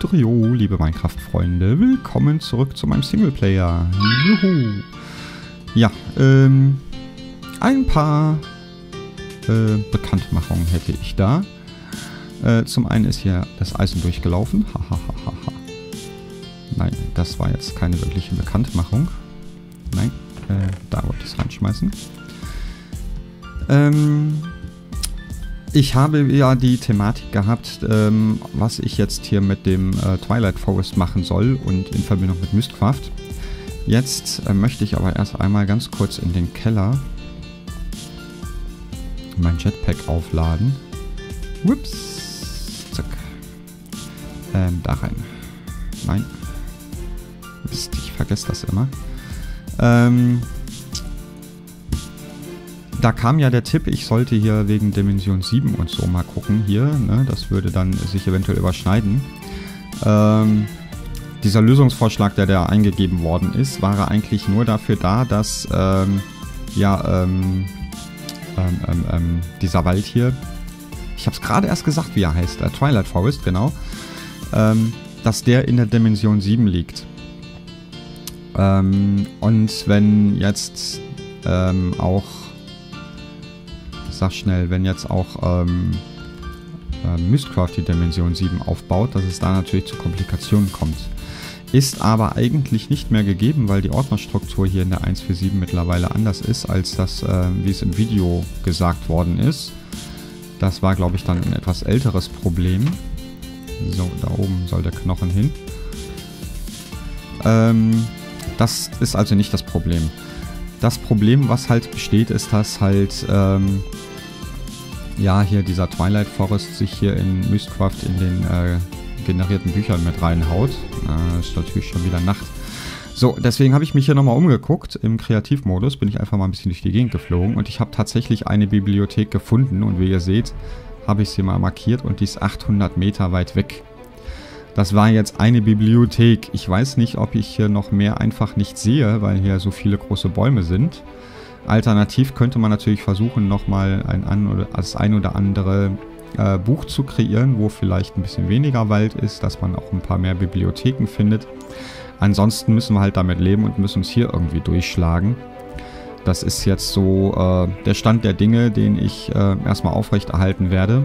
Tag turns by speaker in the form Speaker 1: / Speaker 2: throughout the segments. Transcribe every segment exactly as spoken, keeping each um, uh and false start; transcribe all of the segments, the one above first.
Speaker 1: Cheerio, liebe Minecraft-Freunde. Willkommen zurück zu meinem Singleplayer. Juhu. Ja, ähm, ein paar äh, Bekanntmachungen hätte ich da. Äh, zum einen ist hier das Eisen durchgelaufen. Hahaha. Nein, das war jetzt keine wirkliche Bekanntmachung. Nein, äh, da wollte ich es reinschmeißen. Ähm... Ich habe ja die Thematik gehabt, ähm, was ich jetzt hier mit dem äh, Twilight Forest machen soll und in Verbindung mit Mystcraft. Jetzt äh, möchte ich aber erst einmal ganz kurz in den Keller mein Jetpack aufladen. Ups. Zack. Ähm, da rein. Nein. Mist, ich vergesse das immer. Ähm... Da kam ja der Tipp, ich sollte hier wegen Dimension sieben und so mal gucken hier, ne? Das würde dann sich eventuell überschneiden. Ähm, dieser Lösungsvorschlag, der da eingegeben worden ist, war eigentlich nur dafür da, dass ähm, ja, ähm, ähm, ähm, ähm, dieser Wald hier, ich habe es gerade erst gesagt, wie er heißt, äh, Twilight Forest, genau, ähm, dass der in der Dimension sieben liegt. Ähm, und wenn jetzt ähm, auch sag schnell, wenn jetzt auch ähm, äh, Mystcraft die Dimension sieben aufbaut, dass es da natürlich zu Komplikationen kommt. Ist aber eigentlich nicht mehr gegeben, weil die Ordnerstruktur hier in der eins Punkt vier Punkt sieben mittlerweile anders ist, als das, äh, wie es im Video gesagt worden ist. Das war, glaube ich, dann ein etwas älteres Problem. So, da oben soll der Knochen hin. Ähm, das ist also nicht das Problem. Das Problem, was halt besteht, ist, dass halt ähm, ja, hier dieser Twilight Forest sich hier in Mystcraft in den äh, generierten Büchern mit reinhaut. Äh, ist natürlich schon wieder Nacht. So, deswegen habe ich mich hier nochmal umgeguckt. Im Kreativmodus bin ich einfach mal ein bisschen durch die Gegend geflogen und ich habe tatsächlich eine Bibliothek gefunden und wie ihr seht, habe ich sie mal markiert und die ist achthundert Meter weit weg. Das war jetzt eine Bibliothek. Ich weiß nicht, ob ich hier noch mehr einfach nicht sehe, weil hier so viele große Bäume sind. Alternativ könnte man natürlich versuchen, nochmal ein an oder das ein oder andere äh, Buch zu kreieren, wo vielleicht ein bisschen weniger Wald ist, dass man auch ein paar mehr Bibliotheken findet. Ansonsten müssen wir halt damit leben und müssen uns hier irgendwie durchschlagen. Das ist jetzt so äh, der Stand der Dinge, den ich äh, erstmal aufrechterhalten werde.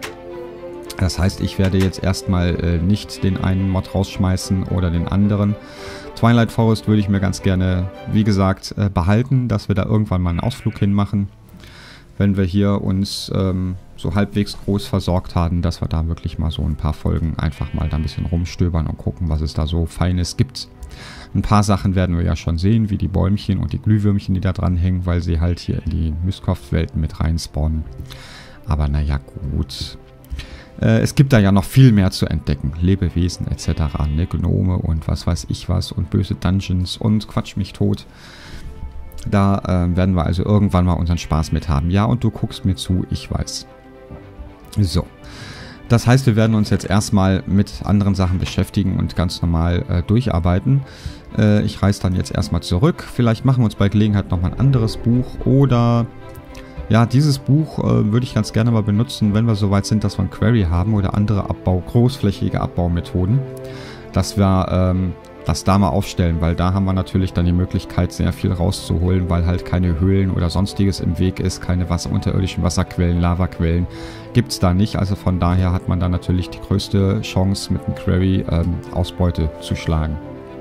Speaker 1: Das heißt, ich werde jetzt erstmal äh, nicht den einen Mod rausschmeißen oder den anderen. Twilight Forest würde ich mir ganz gerne, wie gesagt, äh, behalten, dass wir da irgendwann mal einen Ausflug hinmachen. Wenn wir hier uns ähm, so halbwegs groß versorgt haben, dass wir da wirklich mal so ein paar Folgen einfach mal da ein bisschen rumstöbern und gucken, was es da so Feines gibt. Ein paar Sachen werden wir ja schon sehen, wie die Bäumchen und die Glühwürmchen, die da dran hängen, weil sie halt hier in die Mystcraft-Welten mit reinspawnen. Aber naja, gut. Es gibt da ja noch viel mehr zu entdecken. Lebewesen et cetera. Ne? Gnome und was weiß ich was und böse Dungeons und Quatsch mich tot. Da äh, werden wir also irgendwann mal unseren Spaß mit haben. Ja, und du guckst mir zu, ich weiß. So. Das heißt, wir werden uns jetzt erstmal mit anderen Sachen beschäftigen und ganz normal äh, durcharbeiten. Äh, ich reise dann jetzt erstmal zurück. Vielleicht machen wir uns bei Gelegenheit nochmal ein anderes Buch oder... Ja, dieses Buch äh, würde ich ganz gerne mal benutzen, wenn wir soweit sind, dass wir ein Quarry haben oder andere Abbau, großflächige Abbaumethoden, dass wir ähm, das da mal aufstellen, weil da haben wir natürlich dann die Möglichkeit, sehr viel rauszuholen, weil halt keine Höhlen oder sonstiges im Weg ist, keine Wasser, unterirdischen Wasserquellen, Lavaquellen gibt es da nicht. Also von daher hat man da natürlich die größte Chance, mit einem Quarry ähm, Ausbeute zu schlagen.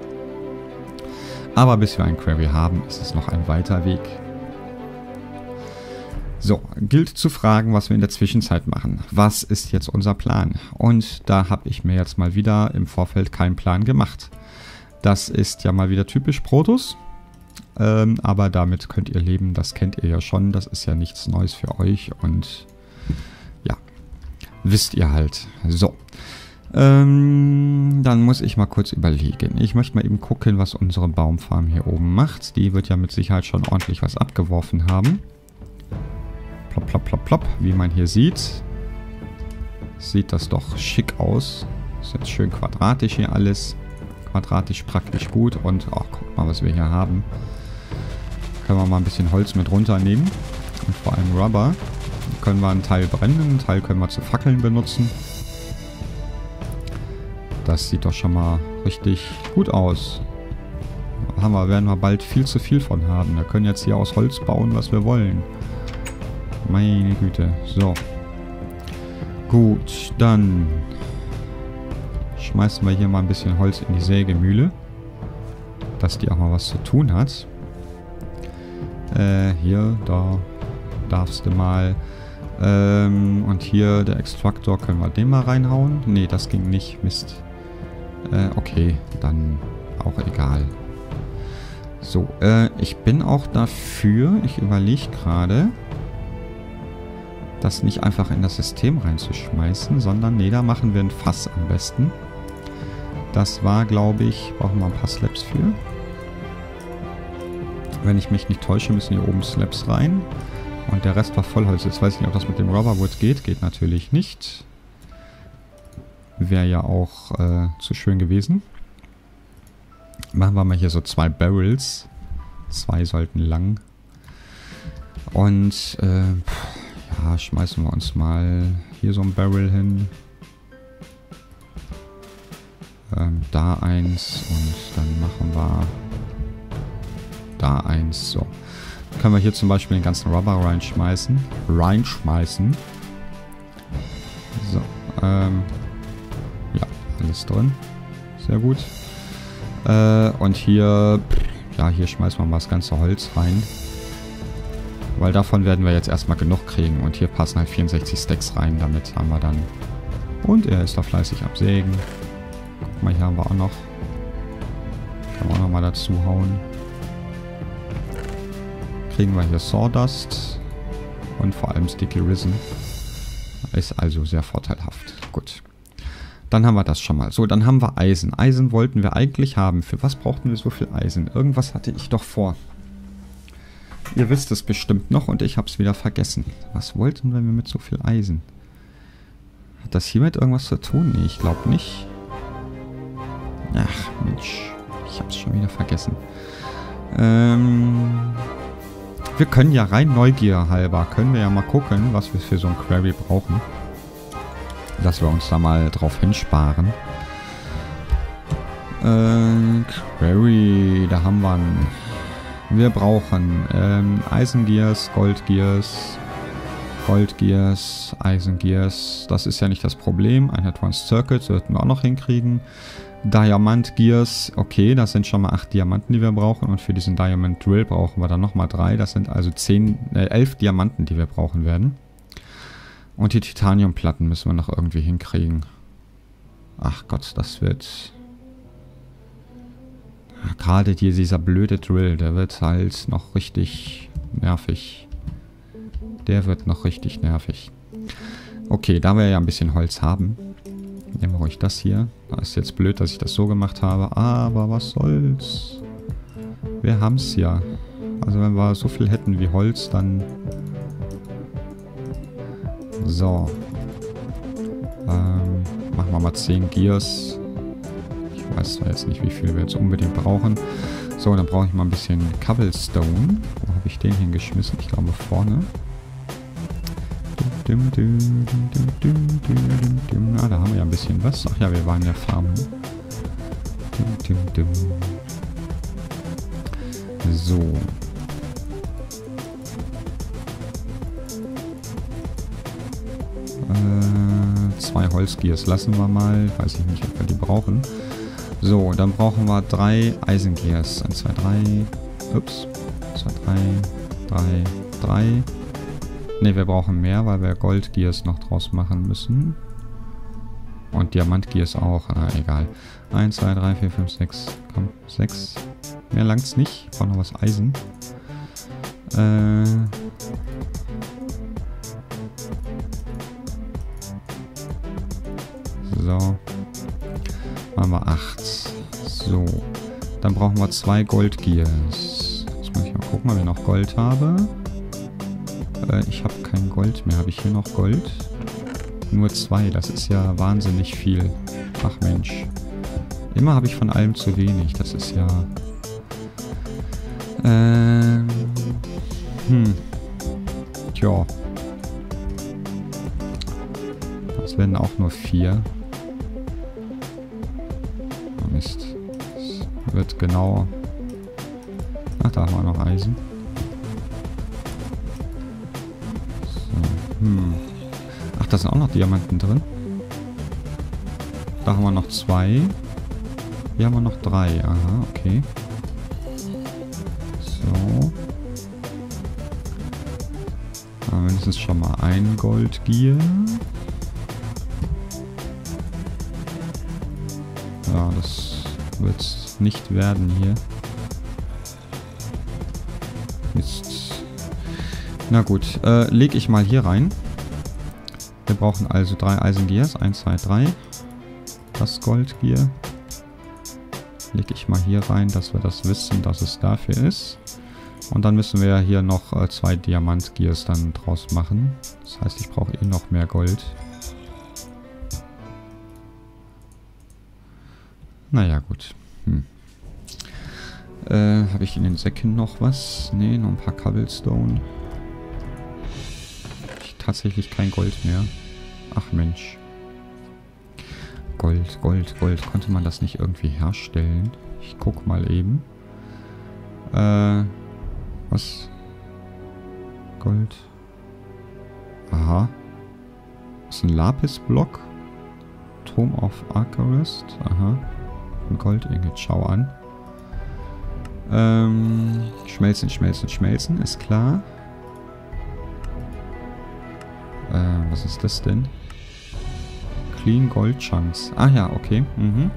Speaker 1: Aber bis wir ein Quarry haben, ist es noch ein weiter Weg. So, gilt zu fragen, was wir in der Zwischenzeit machen. Was ist jetzt unser Plan? Und da habe ich mir jetzt mal wieder im Vorfeld keinen Plan gemacht. Das ist ja mal wieder typisch Protoss. Ähm, aber damit könnt ihr leben, das kennt ihr ja schon. Das ist ja nichts Neues für euch und ja, wisst ihr halt. So, ähm, dann muss ich mal kurz überlegen. Ich möchte mal eben gucken, was unsere Baumfarm hier oben macht. Die wird ja mit Sicherheit schon ordentlich was abgeworfen haben. Plopp, plopp, plopp, plopp. Wie man hier sieht, sieht das doch schick aus. Ist jetzt schön quadratisch hier alles. Quadratisch praktisch gut. Und ach, guck mal, was wir hier haben. Können wir mal ein bisschen Holz mit runternehmen. Und vor allem Rubber. Dann können wir einen Teil brennen, einen Teil können wir zu Fackeln benutzen. Das sieht doch schon mal richtig gut aus. Haben wir, werden wir bald viel zu viel von haben. Wir können jetzt hier aus Holz bauen, was wir wollen. Meine Güte. So. Gut, dann schmeißen wir hier mal ein bisschen Holz in die Sägemühle. Dass die auch mal was zu tun hat. Äh, hier, da darfst du mal. Ähm, und hier der Extraktor, können wir den mal reinhauen? Nee, das ging nicht. Mist. Äh, okay, dann auch egal. So, äh, ich bin auch dafür, ich überlege gerade, das nicht einfach in das System reinzuschmeißen, sondern, nee, da machen wir ein Fass am besten. Das war, glaube ich, brauchen wir ein paar Slabs für. Wenn ich mich nicht täusche, müssen hier oben Slabs rein. Und der Rest war Vollholz. Jetzt weiß ich nicht, ob das mit dem Rubberwood geht. Geht natürlich nicht. Wäre ja auch äh, zu schön gewesen. Machen wir mal hier so zwei Barrels. Zwei sollten lang. Und äh, ja, schmeißen wir uns mal hier so ein Barrel hin. Ähm, da eins. Und dann machen wir da eins. So. Können wir hier zum Beispiel den ganzen Rubber reinschmeißen. Reinschmeißen. So. Ähm, ja, alles drin. Sehr gut. Äh, und hier, ja, hier schmeißen wir mal das ganze Holz rein. Weil davon werden wir jetzt erstmal genug kriegen. Und hier passen halt vierundsechzig Stacks rein. Damit haben wir dann. Und er ist da fleißig am Sägen. Guck mal, hier haben wir auch noch. Können wir auch noch mal dazu hauen. Kriegen wir hier Sawdust. Und vor allem Sticky Risen. Ist also sehr vorteilhaft. Gut. Dann haben wir das schon mal. So, dann haben wir Eisen. Eisen wollten wir eigentlich haben. Für was brauchten wir so viel Eisen? Irgendwas hatte ich doch vor. Ihr wisst es bestimmt noch und ich habe es wieder vergessen. Was wollten wir mit so viel Eisen? Hat das hiermit irgendwas zu tun? Nee, ich glaube nicht. Ach, Mensch. Ich habe es schon wieder vergessen. Ähm... Wir können ja rein Neugier halber, können wir ja mal gucken, was wir für so ein Quarry brauchen. Dass wir uns da mal drauf hinsparen. Äh, Quarry, da haben wir einen. Wir brauchen ähm, Eisengears, Goldgears, Goldgears, Eisengears. Das ist ja nicht das Problem. Ein Advanced Circuit sollten wir auch noch hinkriegen. Diamant Gears, okay, das sind schon mal acht Diamanten, die wir brauchen. Und für diesen Diamond Drill brauchen wir dann nochmal drei. Das sind also zehn, äh, elf Diamanten, die wir brauchen werden. Und die Titaniumplatten müssen wir noch irgendwie hinkriegen. Ach Gott, das wird... Gerade hier dieser blöde Drill, der wird halt noch richtig nervig. Der wird noch richtig nervig. Okay, da wir ja ein bisschen Holz haben... Nehmen wir ruhig das hier. Das ist jetzt blöd, dass ich das so gemacht habe. Aber was soll's. Wir haben es ja. Also wenn wir so viel hätten wie Holz, dann... So. Ähm, machen wir mal zehn Gears. Ich weiß zwar jetzt nicht, wie viel wir jetzt unbedingt brauchen. So, dann brauche ich mal ein bisschen Cobblestone. Wo habe ich den hingeschmissen? Ich glaube vorne. Ah, da haben wir ja ein bisschen was. Ach ja, wir waren ja farmen. So. Äh, zwei Holzgears lassen wir mal. Weiß ich nicht, ob wir die brauchen. So, dann brauchen wir drei Eisengears. eins, zwei, drei. Ups. eins, zwei, drei. drei, drei. Ne, wir brauchen mehr, weil wir Goldgears noch draus machen müssen. Und Diamantgears auch. Na, egal. eins, zwei, drei, vier, fünf, sechs. Komm, sechs. Mehr langt's nicht. Ich brauche noch was Eisen. Äh... So. Machen wir acht. So. Dann brauchen wir zwei Goldgears. Jetzt muss ich mal gucken, ob ich noch Gold habe. Äh, ich habe kein Gold mehr. Habe ich hier noch Gold? Nur zwei. Das ist ja wahnsinnig viel. Ach Mensch. Immer habe ich von allem zu wenig. Das ist ja... Ähm... Hm. Tja. Das werden auch nur vier. Mist. Es wird genau... Ach, da haben wir noch Eisen. So, hm. Ach, da sind auch noch Diamanten drin. Da haben wir noch zwei. Hier haben wir noch drei. Aha, okay. So. Aber mindestens schon mal ein Goldgier. Ja, das wird nicht werden hier. Mist. Na gut, äh, lege ich mal hier rein. Wir brauchen also drei Eisengears. Eins, zwei, drei. Das Goldgier. Lege ich mal hier rein, dass wir das wissen, dass es dafür ist. Und dann müssen wir ja hier noch äh, zwei Diamantgears dann draus machen. Das heißt, ich brauche eh noch mehr Gold. Naja, gut. Hm. Äh, habe ich in den Säcken noch was? Ne, noch ein paar Cobblestone. Hab ich tatsächlich kein Gold mehr. Ach Mensch. Gold, Gold, Gold. Konnte man das nicht irgendwie herstellen? Ich guck mal eben. Äh, was? Gold. Aha. Das ist ein Lapis-Block. Tomb of Arcarist. Aha. Ein Gold-Ingot. Schau an. Ähm, schmelzen, schmelzen, schmelzen. Ist klar. Äh, was ist das denn? Clean Gold Chunks. Ah ja, okay. Mhm.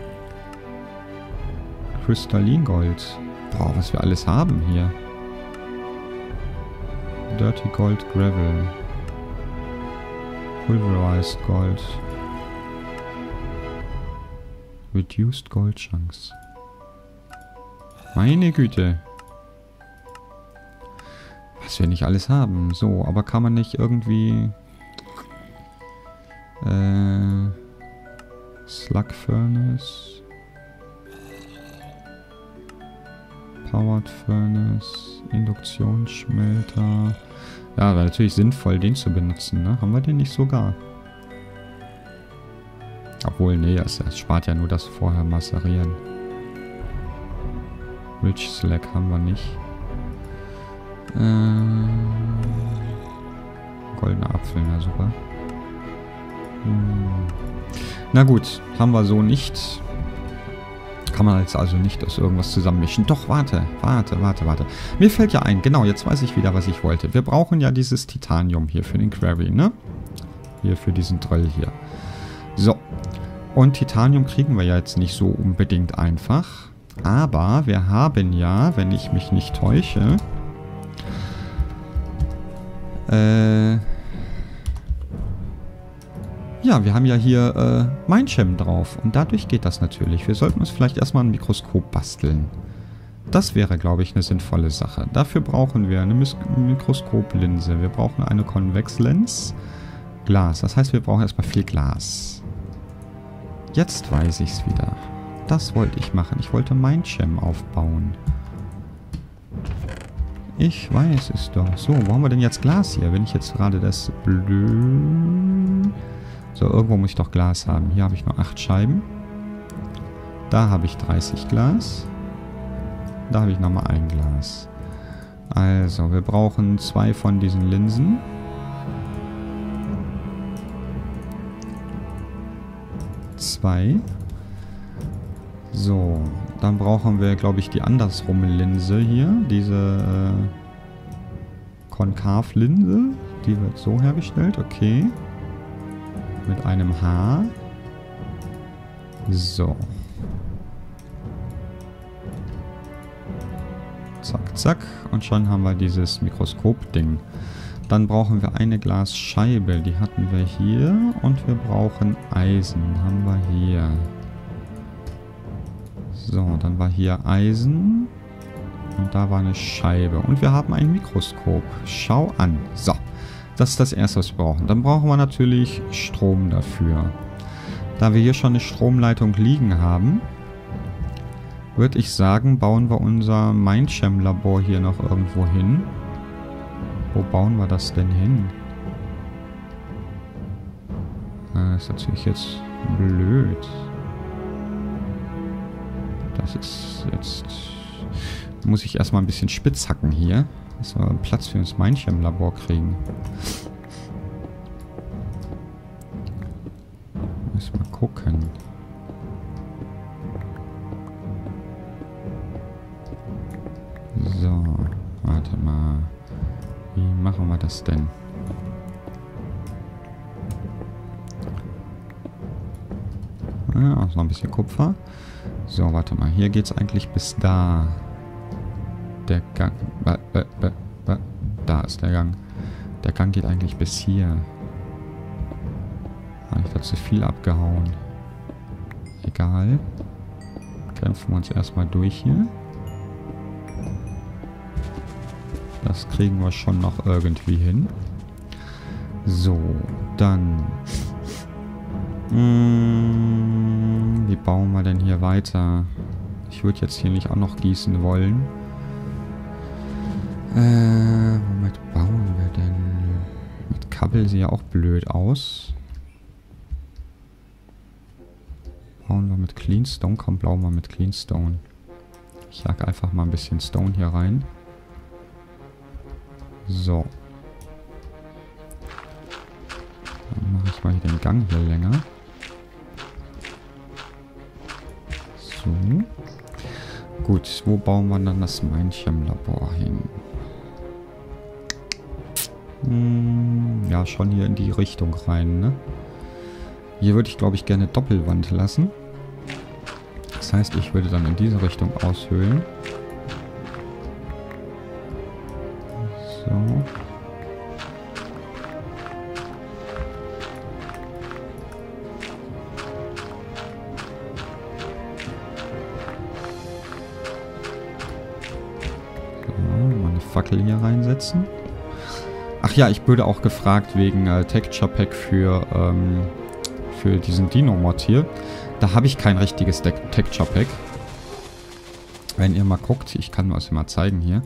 Speaker 1: Kristallin Gold. Boah, was wir alles haben hier. Dirty Gold Gravel. Pulverized Gold. Reduced Gold Chunks. Meine Güte. Was wir nicht alles haben. So, aber kann man nicht irgendwie... Äh... Slug Furnace. Powered Furnace. Induktionsschmelter. Ja, wäre natürlich sinnvoll, den zu benutzen, ne? Haben wir den nicht sogar? Obwohl, nee, es, es spart ja nur das vorher Masserieren. Rich Slag haben wir nicht. Äh, goldener Apfel, na super. Hm. Na gut, haben wir so nicht. Kann man jetzt also nicht aus irgendwas zusammenmischen. Doch, warte, warte, warte, warte. Mir fällt ja ein, genau, jetzt weiß ich wieder, was ich wollte. Wir brauchen ja dieses Titanium hier für den Quarry, ne? Hier für diesen Drill hier. So. Und Titanium kriegen wir ja jetzt nicht so unbedingt einfach. Aber wir haben ja, wenn ich mich nicht täusche, äh, ja, wir haben ja hier äh, Mindgem drauf. Und dadurch geht das natürlich. Wir sollten uns vielleicht erstmal ein Mikroskop basteln. Das wäre, glaube ich, eine sinnvolle Sache. Dafür brauchen wir eine Mis- Mikroskoplinse. Wir brauchen eine Konvexlens. Glas. Das heißt, wir brauchen erstmal viel Glas. Jetzt weiß ich es wieder. Das wollte ich machen. Ich wollte Mindgem aufbauen. Ich weiß es doch. So, wo haben wir denn jetzt Glas hier? Wenn ich jetzt gerade das blöd... So, irgendwo muss ich doch Glas haben. Hier habe ich nur acht Scheiben. Da habe ich dreißig Glas. Da habe ich nochmal ein Glas. Also, wir brauchen zwei von diesen Linsen. Zwei. So, dann brauchen wir, glaube ich, die andersrum Linse hier. Diese äh, Konkavlinse. Die wird so hergestellt. Okay. Mit einem Haar. So. Zack, zack. Und schon haben wir dieses Mikroskop-Ding. Dann brauchen wir eine Glasscheibe. Die hatten wir hier. Und wir brauchen Eisen. Haben wir hier. So, dann war hier Eisen. Und da war eine Scheibe. Und wir haben ein Mikroskop. Schau an. So. Das ist das Erste, was wir brauchen. Dann brauchen wir natürlich Strom dafür. Da wir hier schon eine Stromleitung liegen haben, würde ich sagen, bauen wir unser Mindgem-Labor hier noch irgendwo hin. Wo bauen wir das denn hin? Das ist natürlich jetzt blöd. Das ist jetzt... Muss ich erstmal ein bisschen spitz hacken hier. Dass wir Platz für das Meinchen im Labor kriegen. Müssen wir gucken. So, warte mal. Wie machen wir das denn? Ja, noch ein bisschen Kupfer. So, warte mal. Hier geht es eigentlich bis da. Der Gang... Äh, äh, äh, da ist der Gang. Der Gang geht eigentlich bis hier. Habe ich da zu viel abgehauen? Egal. Kämpfen wir uns erstmal durch hier. Das kriegen wir schon noch irgendwie hin. So, dann... Hm, wie bauen wir denn hier weiter? Ich würde jetzt hier nicht auch noch gießen wollen. Äh, womit bauen wir denn? Mit Kabel sieht ja auch blöd aus. Bauen wir mit Clean Stone? Komm, bauen wir mit Clean Stone. Ich jag einfach mal ein bisschen Stone hier rein. So. Dann mache ich mal hier den Gang hier länger. So. Gut, wo bauen wir dann das Meinchen-Labor hin? Hm, ja, schon hier in die Richtung rein, ne? Hier würde ich, glaube ich, gerne Doppelwand lassen. Das heißt, ich würde dann in diese Richtung aushöhlen. So. So, mal eine Fackel hier reinsetzen. Ach ja, ich wurde auch gefragt wegen äh, Texture Pack für, ähm, für diesen Dino-Mod hier. Da habe ich kein richtiges De Texture Pack. Wenn ihr mal guckt, ich kann euch mal zeigen hier.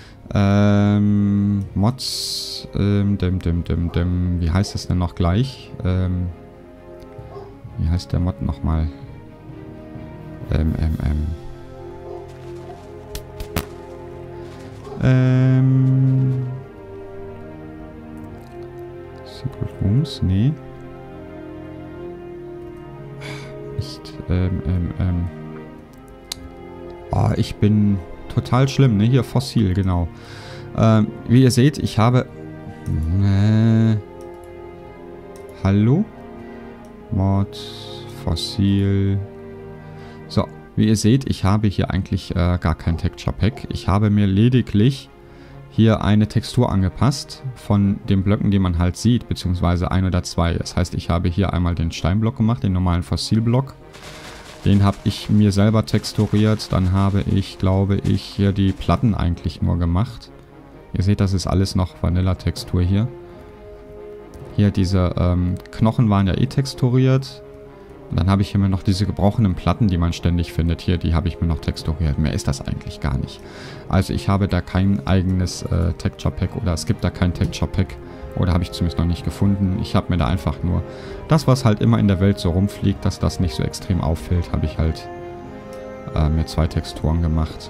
Speaker 1: Ähm, Mods, ähm, dim, dim, dim, dim, wie heißt das denn noch gleich? Ähm, wie heißt der Mod nochmal? Ähm, ähm, ähm. Ähm... Secret Rooms? Nee. Nicht, ähm, ähm, ähm. Oh, ich bin total schlimm, ne? Hier, Fossil, genau. Ähm, wie ihr seht, ich habe... Äh, hallo? Mod, Fossil... So, wie ihr seht, ich habe hier eigentlich äh, gar kein Texture Pack. Ich habe mir lediglich hier eine Textur angepasst von den Blöcken, die man halt sieht, beziehungsweise ein oder zwei. Das heißt, ich habe hier einmal den Steinblock gemacht, den normalen Fossilblock. Den habe ich mir selber texturiert. Dann habe ich, glaube ich, hier die Platten eigentlich nur gemacht. Ihr seht, das ist alles noch Vanilla-Textur hier. Hier diese ähm, Knochen waren ja eh texturiert. Und dann habe ich hier mir noch diese gebrochenen Platten, die man ständig findet. Hier, die habe ich mir noch texturiert. Mehr ist das eigentlich gar nicht. Also ich habe da kein eigenes äh, Texture Pack oder es gibt da kein Texture Pack. Oder habe ich zumindest noch nicht gefunden. Ich habe mir da einfach nur das, was halt immer in der Welt so rumfliegt, dass das nicht so extrem auffällt, habe ich halt äh, mir zwei Texturen gemacht.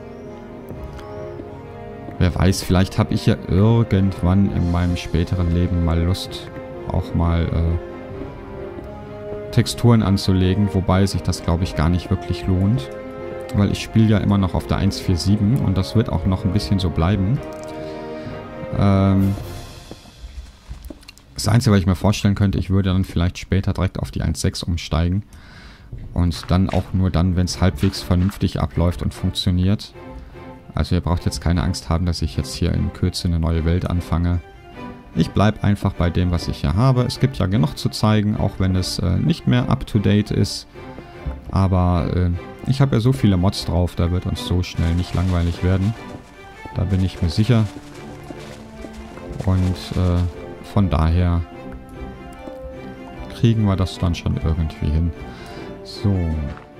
Speaker 1: Wer weiß, vielleicht habe ich ja irgendwann in meinem späteren Leben mal Lust, auch mal... Äh, Texturen anzulegen, wobei sich das, glaube ich, gar nicht wirklich lohnt. Weil ich spiele ja immer noch auf der eins Punkt vier Punkt sieben und das wird auch noch ein bisschen so bleiben. Ähm das Einzige, was ich mir vorstellen könnte, ich würde dann vielleicht später direkt auf die eins Punkt sechs umsteigen. Und dann auch nur dann, wenn es halbwegs vernünftig abläuft und funktioniert. Also ihr braucht jetzt keine Angst haben, dass ich jetzt hier in Kürze eine neue Welt anfange. Ich bleibe einfach bei dem, was ich hier habe. Es gibt ja genug zu zeigen, auch wenn es äh, nicht mehr up-to-date ist. Aber äh, ich habe ja so viele Mods drauf, da wird uns so schnell nicht langweilig werden. Da bin ich mir sicher. Und äh, von daher kriegen wir das dann schon irgendwie hin. So.